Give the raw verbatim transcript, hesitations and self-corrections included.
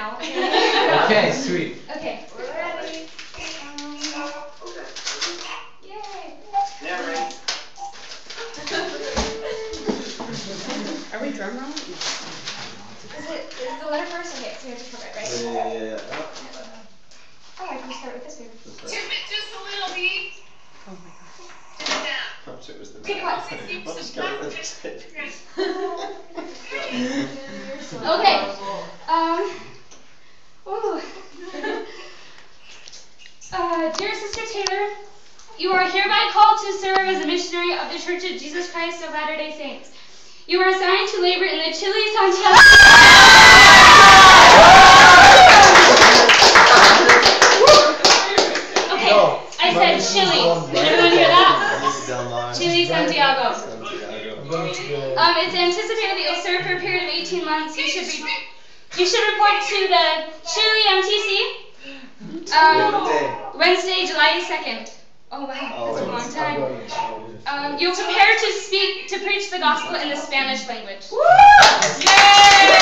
now. Okay, sweet. Okay, we're ready. Um, yay. Yeah, right. Are we drum rolling? Is it is the letter first? Okay, so we have to put it right. Yeah, yeah, yeah, yeah. Oh, I can start with this baby. Just Tip it just a little bit. Oh my god. Tip it down. I'm sure it was the Okay, come on. I'll just go with it. Okay. Um. Ooh. Uh, dear Sister Taylor, you are hereby called to serve as a missionary of the Church of Jesus Christ of Latter-day Saints. You are assigned to labor in the Chile, Santiago. Okay, I said Chile. Did everyone hear that? Chile, Santiago. Um, it's anticipated that you'll serve for a period of eighteen months. You should be, you should report to the Chile M T C. Um, Wednesday, July second. Oh wow, that's a long time. Um, you'll prepare to speak, to preach the gospel in the Spanish language. Woo! Yay!